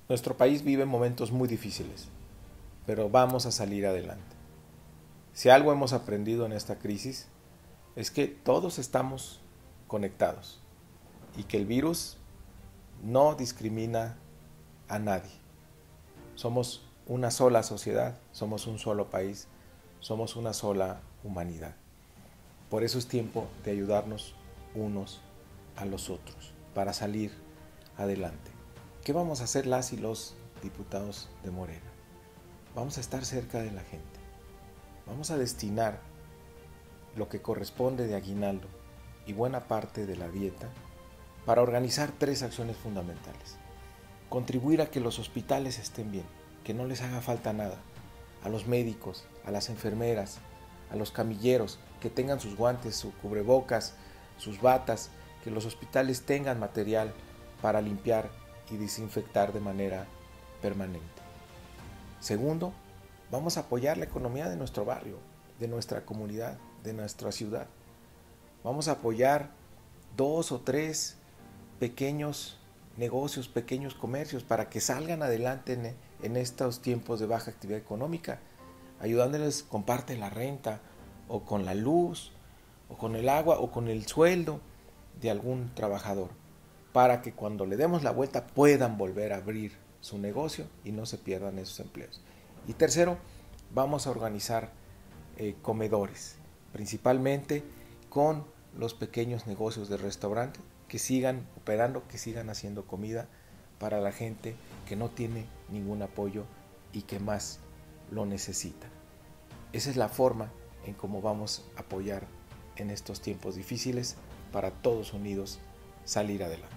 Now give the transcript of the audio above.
Nuestro país vive momentos muy difíciles, pero vamos a salir adelante. Si algo hemos aprendido en esta crisis es que todos estamos conectados y que el virus no discrimina a nadie. Somos una sola sociedad, somos un solo país, somos una sola humanidad. Por eso es tiempo de ayudarnos unos a los otros para salir adelante. ¿Qué vamos a hacer las y los diputados de Morena? Vamos a estar cerca de la gente. Vamos a destinar lo que corresponde de aguinaldo y buena parte de la dieta para organizar 3 acciones fundamentales. Contribuir a que los hospitales estén bien, que no les haga falta nada. A los médicos, a las enfermeras, a los camilleros, que tengan sus guantes, sus cubrebocas, sus batas, que los hospitales tengan material para limpiar y desinfectar de manera permanente. Segundo, vamos a apoyar la economía de nuestro barrio, de nuestra comunidad, de nuestra ciudad. Vamos a apoyar 2 o 3 pequeños negocios, pequeños comercios para que salgan adelante en estos tiempos de baja actividad económica, ayudándoles con parte de la renta o con la luz o con el agua o con el sueldo de algún trabajador, para que cuando le demos la vuelta puedan volver a abrir su negocio y no se pierdan esos empleos. Y tercero, vamos a organizar comedores, principalmente con los pequeños negocios de restaurante que sigan operando, que sigan haciendo comida para la gente que no tiene ningún apoyo y que más lo necesita. Esa es la forma en cómo vamos a apoyar en estos tiempos difíciles para todos unidos salir adelante.